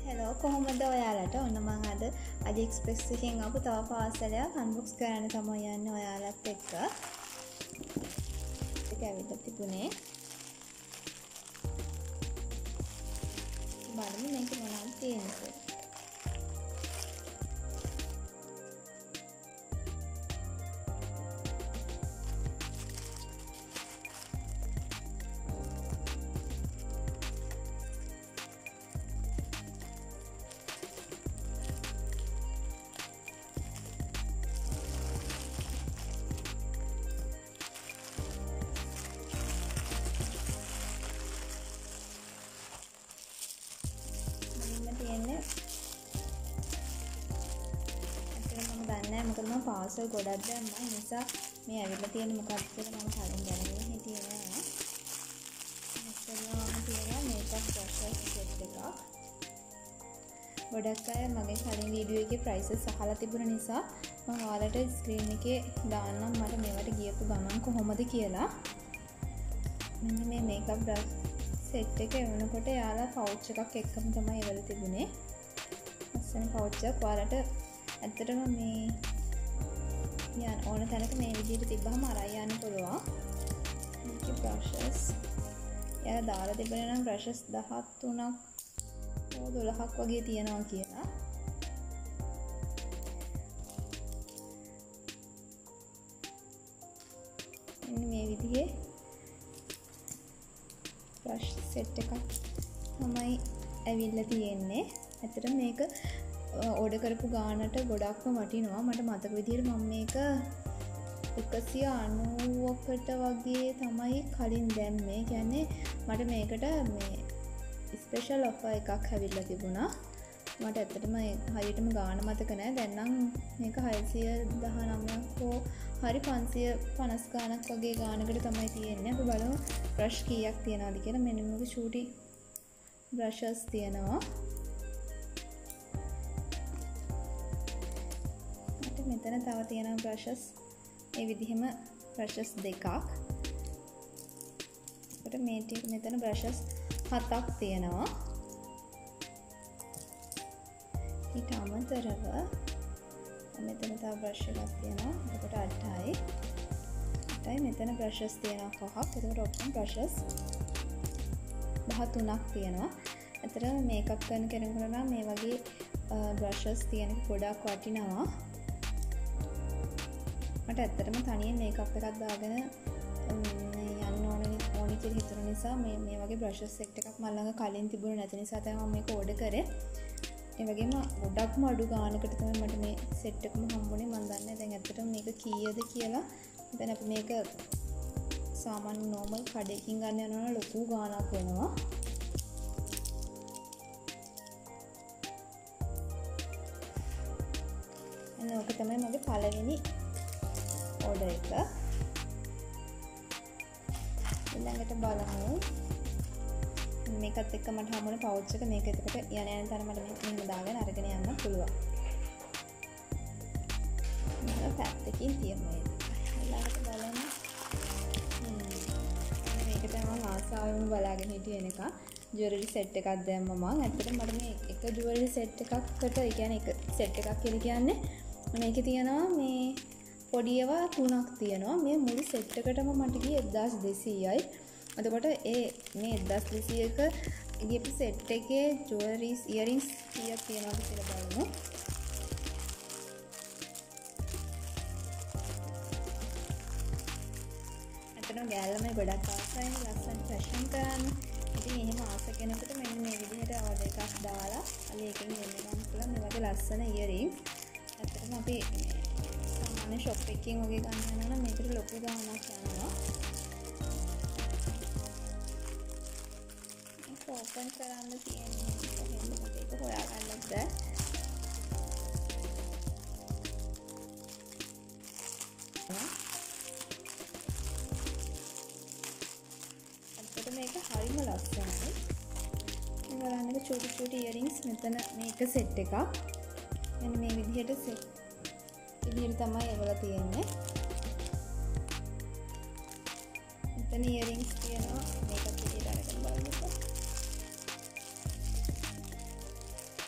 Hello කොහොමද ඔයාලට ඔන්න මං අද AliExpress එකෙන් ආපු තව පාසලයක් අන්බොක්ස් කරන්න තමයි යන්නේ ඔයාලත් එක්ක. ඒක ඇවිල්ලා තිබුණේ. බලමු මේක මොනවද තියෙන්නේ. මොකද මම පාසල් ගොඩක් දැම්මා ඒ නිසා මේ ඇවිල්ලා තියෙන මොකක්ද කියලා මම කලින් දැනගෙන හිටියේ නෑ. ඉස්සෙල්ලාම තියෙනවා මේකප් බ්‍රෂස් සෙට් එකක්. ගොඩක් අය මගේ කලින් වීඩියෝ එකේ ප්‍රයිසස් අහලා තිබුණ නිසා මම ඔයාලට ස්ක්‍රීන් එකේ දාන්නම් මට මේවට ගියපු ගමන් කොහොමද කියලා. මෙන්න මේ මේකප් බ්‍රෂ් සෙට් එක එවනකොට යාලා පවුච් එකක් එක්කම තමයි එවලා තිබුණේ. අස්සන පවුච් එක ඔයාලට ඇත්තටම මේ යන ඕන තැනක මේ විදිහට තිබ්බහම අරයි යන්න පුළුවන්. මේකේ බ්‍රෂස් යාලා දාලා තිබුණේ නම් බ්‍රෂස් 13ක් 12ක් වගේ තියෙනවා කියලා. මෙන්න මේ විදිහේ බ්‍රෂ් සෙට් එකක් තමයි ඇවිල්ලා තියෙන්නේ. ඇත්තටම මේක ඕඩර් කරපු ගානට ගොඩක්ම වටිනවා. මට මතක විදිහට මම මේක 190කට වගේ තමයි කලින් දැම්මේ. කියන්නේ මට මේකට මේ ස්පෙෂල් ඔෆර් එකක් හැවිල්ලා තිබුණා. මට ඇත්තටම හරියටම ගාන මතක නැහැ. දැන් නම් මේක 619ක් හෝ හරි 550 ගානක් වගේ ගානකට තමයි තියෙන්නේ. අපි බලමු බ්‍රෂ් කීයක් තියනවද කියලා. මෙන්න මේක චූටි බ්‍රෂස් තියෙනවා. මෙතන තව තියෙනවා බ්‍රෂස් ඒ විදිහම බ්‍රෂස් දෙකක්. ඒකට මේ ටික මෙතන බ්‍රෂස් 7ක් තියෙනවා. ඊට අමතරව මෙතන තව බ්‍රෂ් එකක් තියෙනවා. ඒකට 8යි. මෙතන බ්‍රෂස් තියෙනවා 5ක්. ඒකට ඔක්කොම බ්‍රෂස් 13ක් තියෙනවා. අතර මේකප් කරන කෙනෙකුට නම් මේ වගේ බ්‍රෂස් තියෙන ගොඩක් වටිනවා. මට ඇත්තටම තනියෙන් මේකප් එකක් දාගෙන යන්න ඕනි කියලා හිතුන නිසා මේ වගේ බ්‍රෂස් සෙට් එකක් මම ළඟ කලින් තිබුණ නැති නිසා තමයි මම මේක ඕඩර් කරේ. ඒ වගේම ගොඩක්ම අඩු ගානකට තමයි මට මේ සෙට් එකම හම්බුනේ. මම දන්නේ දැන් ඇත්තටම මේක කීයද කියලා. දැන් අපි මේක සාමාන්‍ය නෝමල් කඩේකින් ගන්න යනවා නම් ලොකු ගානක් වෙනවා. එන්න ඔක තමයි මගේ පළවෙනි ඕඩර් එක. ඊළඟට බලමු මේකත් එක්ක මට හම්බුන පවුච් එක. මේක එතකොට යන තැන මට මෙහෙම දාගෙන අරගෙන යන්න පුළුවන්. මම පැත්තකින් තියමු ඒක. ඊළඟට බලමු මේක තමයි මම ආසාවෙන් බලාගෙන හිටියේ එක ජුවලරි සෙට් එකක් දැම්මා මම. ඇත්තටම මට මේ එක ජුවලරි සෙට් එකකට ඒ කියන්නේ එක සෙට් එකක් කියලා කියන්නේ මේකේ තියෙනවා මේ පොඩි ඒවා 3ක් තියෙනවා. මේ මුළු සෙට් එකටම මට ගියේ 1200යි. එතකොට මේ 1200ක ගියපු සෙට් එකේ ජුවලරිස් ඉයරින්ග්ස් කීයක් තියෙනවද කියලා බලමු. අතන ගෑල්ලම ගොඩක් ආසයි ලස්සන ෆැෂන් කරන්න. ඉතින් එහෙම ආස කෙනෙකුට මෙන්න මේ විදිහට ඕඩර් එකක් දාලා අලේකින් වෙන්න ගන්න පුළුවන් මේ වගේ ලස්සන ඉයරින්ග්ස්. අතන අපි ෂොප් එකකින් වගේ ගන්න යනවා නම් මේකට ලොකු ගාණක් යනවා. මේක ඕපන් කරන්න තියෙන්නේ කොහෙන්ද මේක හොයාගන්නත් බැහැ. අතට මේක හරිම ලස්සනයි. මේ බලන්න චූටි ඉයරින්ග්ස් මෙතන මේක සෙට් එකක්. මෙන්න මේ විදිහට සෙට් විදිහට තමයි ඒවල තියෙන්නේ. මෙතන ඉයරින්ග්ස් තියෙනවා. මේකත් විදිහට අරගෙන බලන්නකෝ.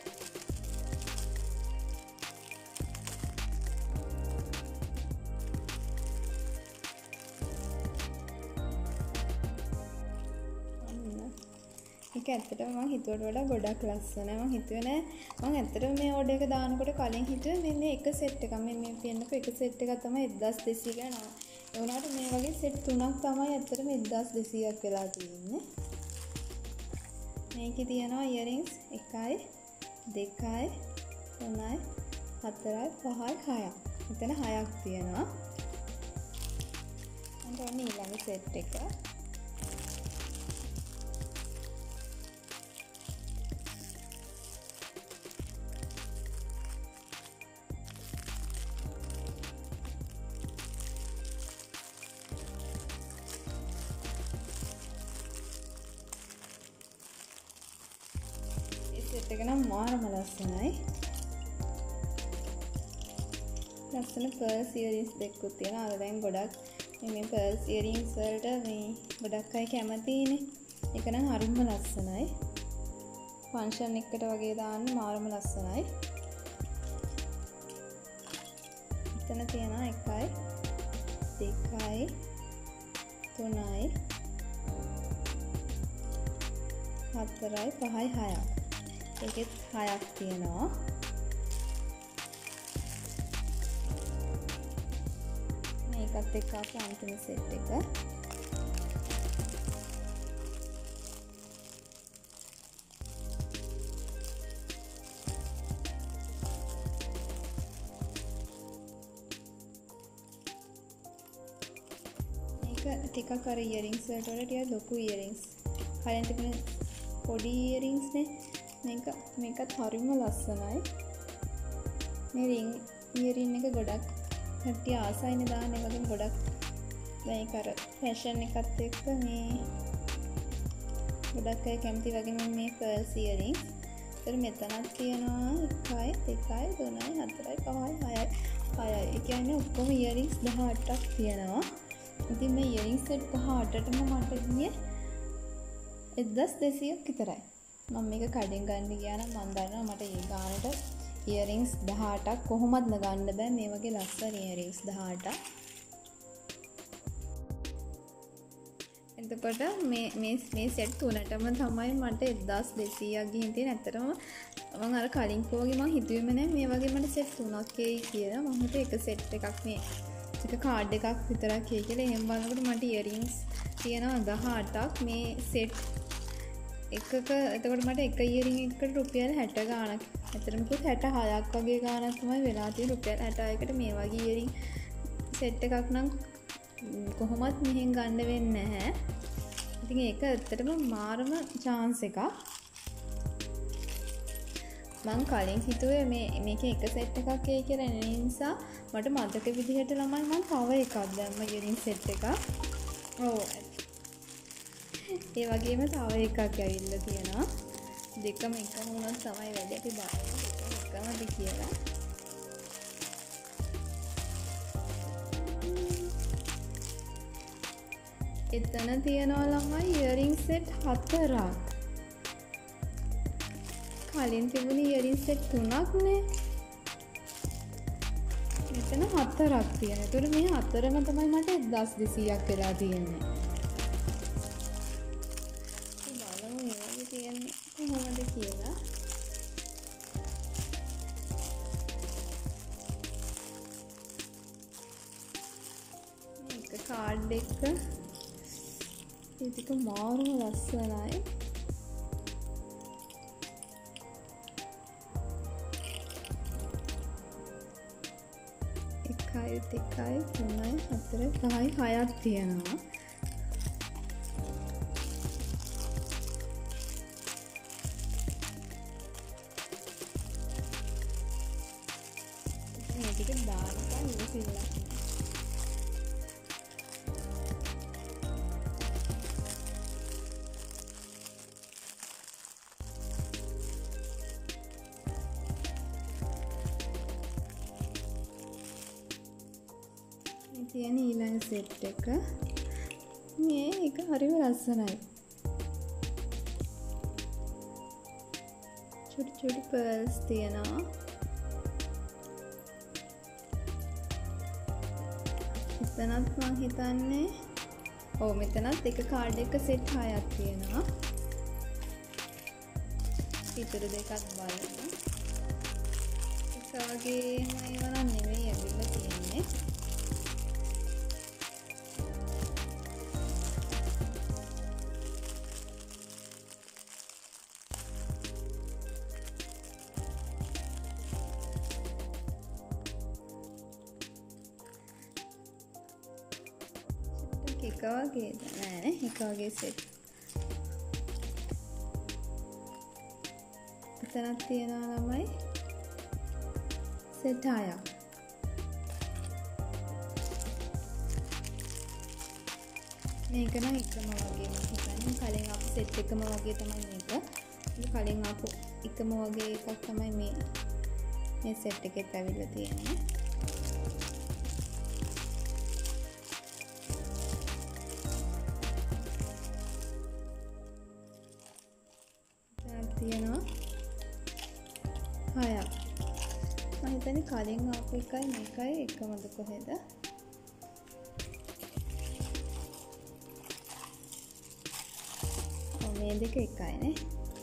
මේක ඇත්තටම මම හිතුවට වඩා ගොඩක් ලස්සනයි. මම හිතුවේ නෑ මම ඇත්තටම මේ ඕඩර් එක දානකොට කලින් හිතුවේ මේ එක සෙට් එකක් මේ පෙන්නපු එක සෙට් එකක් තමයි 1200 ගණන්. ඒ වුණාට මේ වගේ සෙට් තුනක් තමයි ඇත්තටම 1200ක් වෙලා තියෙන්නේ. මේකේ තියෙනවා ඉයරින්ග්ස් 1යි 2යි 3යි 4යි 5යි 6යි. මෙතන 6ක් තියෙනවා. අන්න ඊළඟ සෙට් එක. සෙට් එක නම් මාරම ලස්සනයි. ලස්සන පර්ල්ස් ඉයරින්ග්ස් දෙකක් තියෙනවා. අර දැන් ගොඩක් මේ පර්ල්ස් ඉයරින්ග්ස් වලට මේ ගොඩක් අය කැමතිනේ. ඒක නම් හරිම ලස්සනයි. ෆන්ක්ෂන් එකකට වගේ දාන්න මාරම ලස්සනයි. එතන තියෙනවා 1යි 2යි 3යි 4යි 5යි 6යි. ඒකෙත් 6ක් තියෙනවා. මේකත් එක්ක අපේ අන්තිම සෙට් එක. මේක ටිකක් අර ඉයරින්ග්ස් වලට වඩා ටිකක් ලොකු ඉයරින්ග්ස්. කලින් තිබුණ පොඩි ඉයරින්ග්ස් නේ. මේකත් හරිම ලස්සනයි. මේ රින් ඉයරින් එක ගොඩක් කට්ටිය ආසයිනේ දාන්න. ඒ වගේ ගොඩක් මේක අර ෆැෂන් එකත් එක්ක මේ ගොඩක් අය කැමති වගේ මේ පර්ල්ස් ඉයරින්ග්ස්. ඒතර මෙතනක් තියෙනවා 1යි 2යි 3යි 4යි 5යි 6යි 6යි. ඒ කියන්නේ ඔක්කොම ඉයරින්ග්ස් 18ක් තියෙනවා. ඉතින් මේ ඉයරින්ග්ස් සෙට් 18ටම මට ගියේ 1200ක් විතරයි. මම මේක කඩෙන් ගන්න ගියා නම් මම දන්නවා මට ඒ ගානට ඉයරින්ග්ස් 18ක් කොහොමද ගන්න බෑ. මේ වගේ ලස්සන ඉයරින්ග්ස් 18ක්. එතකොට මේ සෙට් තුනටම තමයි මට 1200ක් ගිහින් තියෙන. ඇත්තටම මම අර කලින් කෝගේ මම හිතුවේම නෑ මේ වගේ මට සෙට් තුනක් එයි කියලා. මම හිතුවේ එක සෙට් එකක් මේ එක කාඩ් එකක් විතරක් එයි කියලා. එහෙම බලනකොට මට ඉයරින්ග්ස් තියෙනවා 18ක් මේ සෙට් එකක. එතකොට මට එක ඉයරින් එකකට රුපියල් 60 ගාණක්. ඇත්තටම කිව්වොත් 66ක් වගේ ගාණක් තමයි වෙලා තියෙන්නේ. රුපියල් 66කට මේ වගේ ඉයරින් සෙට් එකක් නම් කොහොමත් මෙහෙන් ගන්න වෙන්නේ නැහැ. ඉතින් ඒක ඇත්තටම මාරම chance එකක්. මං කලින් හිතුවේ මේකේ එක සෙට් එකක් එයි කියලා. ඒ නිසා මට මතක විදිහට ළමයි මං තව එකක් දැම්ම ඉයරින් සෙට් එකක්. ඔව් ඒ වගේම තව එකක් ඇවිල්ලා තියෙනවා. දෙකම එකම වුණොත් තමයි වැඩි. අපි බලමු එකමද කියලා. එතන තියෙනවා ළමයි ඉයරින් සෙට් 4ක්. කලින් තිබුණ ඉයරින් සෙට් 3ක් නේ. මෙතන 4ක් තියෙනවා. ඒතකොට මේ 4ම තමයි මට 1200ක් වෙලා තියෙන්නේ. කොහොමද කියලා. මේක කාඩ් එක ඒක මාරුම ලස්සනයි. එකයි දෙකයි තුනයි හතරයි පහයි හයක් තියෙනවා. ටික දාන්න ඉවසිල්ලා. මේ තියෙන ඊළඟ සෙට් එක මේක හරිම ලස්සනයි. චුටි චුටි පර්ල්ස් තියෙනවා. මෙතනත් මං හිතන්නේ මෙතනත් එක කාඩ් එක සෙට් 6ක් තියෙනවා. ඉතුරු දෙකත් බලමු. එක වගේම ඒවා නම් නෙවෙයි ඇවිල්ලා තියෙන්නේ. එක වගේද නෑ එක වගේ සෙට් එතනක් තියෙනවා ළමයි සෙට් 6ක් මේක නම් එකම වගේ මම හිතන්නේ කලින් ආපු සෙට් එකම වගේ තමයි මේක කලින් ආපු එකම වගේ එකක් තමයි මේ සෙට් එකෙත් ඇවිල්ලා තියෙන්නේ තියෙනවා 6ක් මම හිතන්නේ කලින් ආපු එකයි මේකයි එකමද කොහෙද මේ දෙක එකයිනේ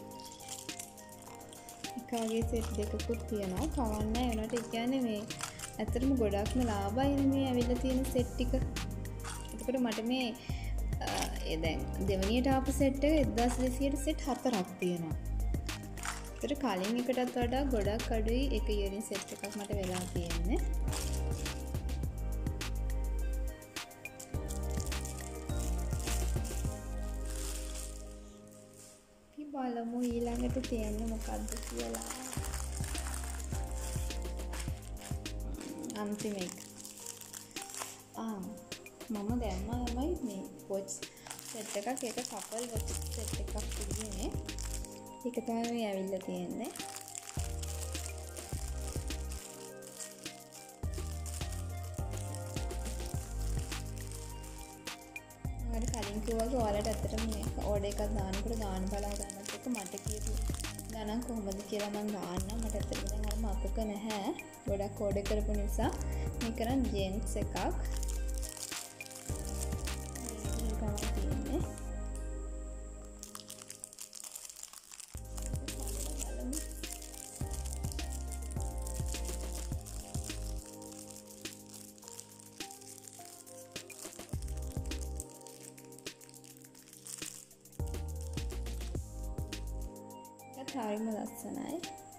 එක වගේ සෙට් දෙකකුත් තියෙනවා කවන්නේ උනට ඒ කියන්නේ මේ ඇත්තටම ගොඩක්ම ලාභයිනේ මේ ඇවිල්ලා තියෙන සෙට් ටික එතකොට මට මේ දැන් දෙවනියට ආපු සෙට් එක 1200ට සෙට් 4ක් තියෙනවා ඒතර කලින් එකටත් වඩා ගොඩක් අඩුයි එක ඉයරින් සෙට් එකක් මට වෙලා තියෙන්නේ. අපි බලමු ඊළඟට තියෙන්නේ මොකද්ද කියලා. අන්තිම එක. මම දැම්මමයි මේ වොච් සෙට් එකක් එක කපල් වොච් සෙට් එකක් තිබුණේ. ඒක තමයි මේ ඇවිල්ලා තියෙන්නේ. මම කලින් කිව්වා ඔයාලට ඇත්තටම මේක ඕඩර් එකක් දානකොට දාන බලා ගන්නත් එක්ක මට කියපු ගණන් කොහොමද කියලා මම දාන්නම්. මට ඇත්තටම දැන් අර මතක නැහැ. ගොඩක් ඕඩර් කරපු නිසා මේක නම් ජෙන්ට්ස් එකක්. හරිම ලස්සනයි.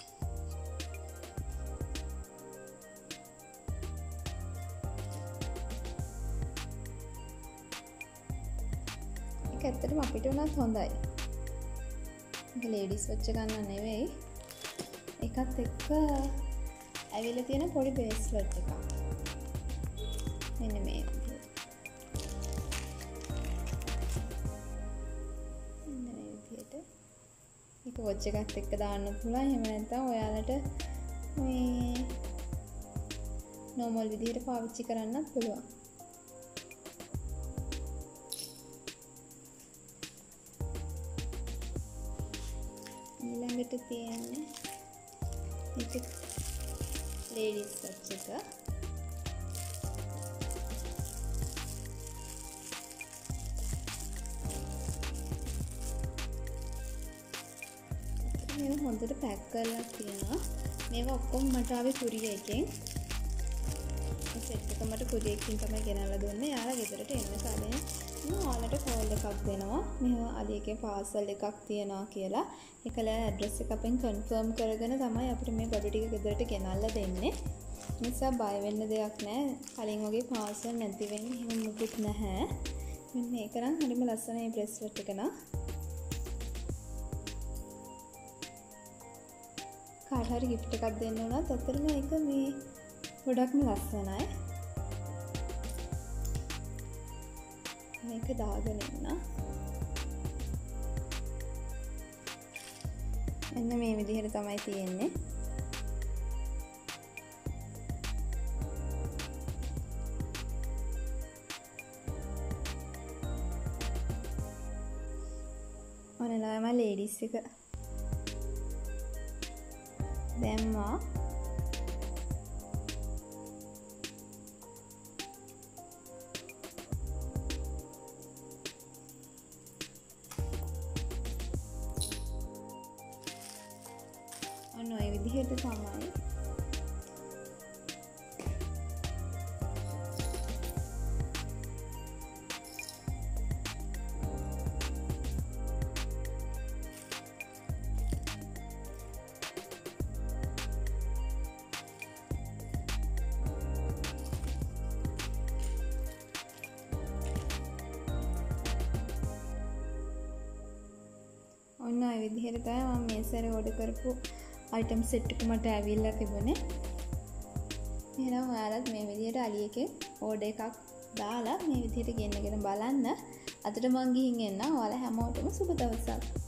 ඒක ඇත්තටම අපිට උනත් හොඳයි. ඒක ලේඩිස් වොච් ගන්න නෙවෙයි. ඒකත් එක්ක ඇවිල්ලා තියෙන පොඩි බ්‍රේස්ලට් එකක්. මෙන්න මේ. ඒක වොච් එකත් එක්ක දාන්න පුළුවන්. එහෙම නැත්නම් ඔයාලට මේ normal විදිහට පාවිච්චි කරන්නත් පුළුවන්. ඊළඟට තියෙන්නේ මේක ladies watch එක. මේවා හොඳට පැක් කරලා තියෙනවා. මේවා ඔක්කොම මට ආවේ කුරිය එකෙන්. මේ සෙට් එක මට කුරිය එකකින් තමයි ගෙනල්ලා දුන්නේ. යාලා ගෙදරට එන්න කලින් මම ඔයාලට කෝල් එකක් දෙනවා. මේවා අලි එකේ පාසල් එකක් තියනවා කියලා. ඒකලා ඇඩ්‍රස් එක අපෙන් කන්ෆර්ම් කරගෙන තමයි අපිට මේ බඩු ටික ගෙදරට ගෙනල්ලා දෙන්නේ. නිසා බය වෙන්න දෙයක් නැහැ. කලින් වගේ පාසල් නැති වෙන්නේ එහෙම මුකුත් නැහැ. මෙන්න මේක නම් හරිම ලස්සනයි බ්‍රේස්ලට් එක නා. කාට හරි gift එකක් දෙන්න උනත් අතරම ඒක මේ ගොඩක්ම ලස්සනයි. මේක දාගෙන ඉන්න. මෙන්න මේ විදිහට තමයි තියෙන්නේ. ඔන්නලාම ලේඩිස් එක දැම්මා. විදිහට තමයි ඔන්න ඔය විදිහට තමයි මම මේ සැරේ ඕඩර් කරපු අයිටම් සෙට් එක මට ඇවිල්ලා තිබුණේ. එහෙනම් ඔයාලත් මේ විදිහට අලි එකේ ඕඩර් එකක් දාලා මේ විදිහට ගෙන්නගෙන බලන්න. අදට මං ගිහින් එන්න. ඔයාලා හැමෝටම සුබ දවසක්.